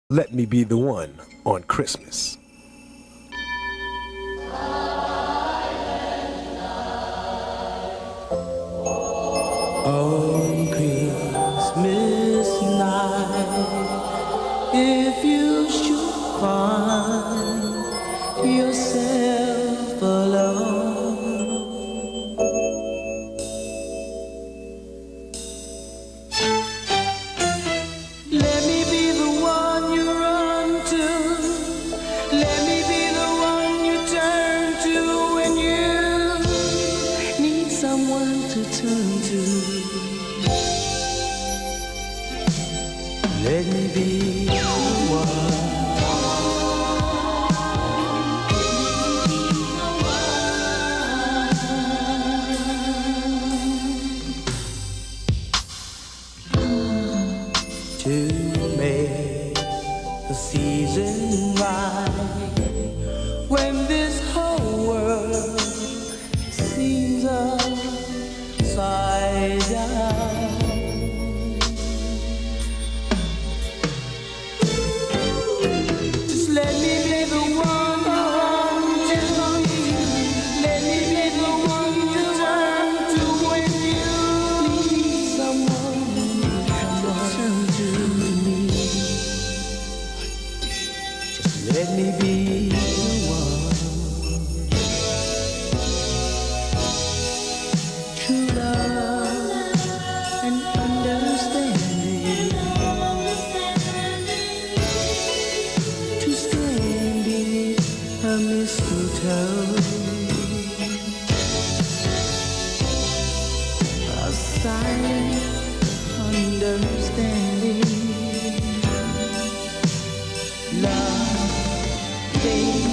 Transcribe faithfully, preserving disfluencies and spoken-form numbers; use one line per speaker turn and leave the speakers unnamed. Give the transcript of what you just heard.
Let Me Be the One on Christmas.
On Christmas night, if you should find yourself alone, let me be the one you run to. Let me be the one you turn to when you need someone to turn to. Let me be the one. To make the season right, when this whole world seems upside down. Just let me be the one you run to. Let me be the one you turn to when you need someone to turn to me. Just let me be the one. True love and understanding, to stand beneath a mistletoe, a silent understanding. Love, baby.